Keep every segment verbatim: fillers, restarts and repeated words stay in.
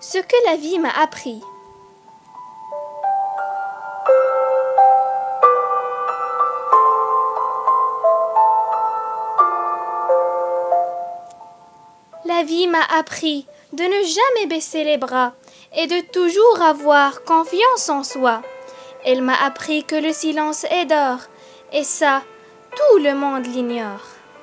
Ce que la vie m'a appris. La vie m'a appris de ne jamais baisser les bras et de toujours avoir confiance en soi. Elle m'a appris que le silence est d'or, et ça, tout le monde l'ignore.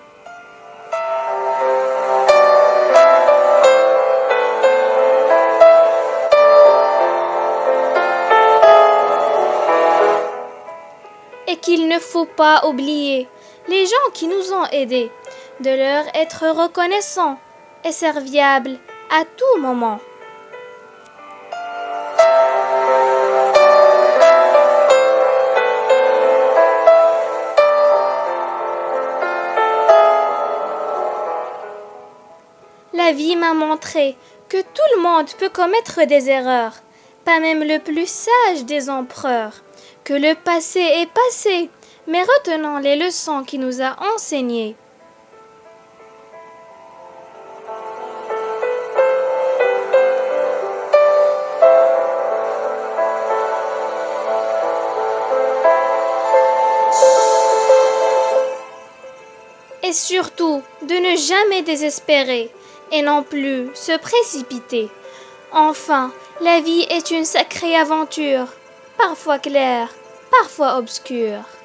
Et qu'il ne faut pas oublier les gens qui nous ont aidés, de leur être reconnaissants et serviables à tout moment. La vie m'a montré que tout le monde peut commettre des erreurs, pas même le plus sage des empereurs, que le passé est passé, mais retenons les leçons qu'il nous a enseignées. Et surtout, de ne jamais désespérer et non plus se précipiter. Enfin, la vie est une sacrée aventure, parfois claire, parfois obscure.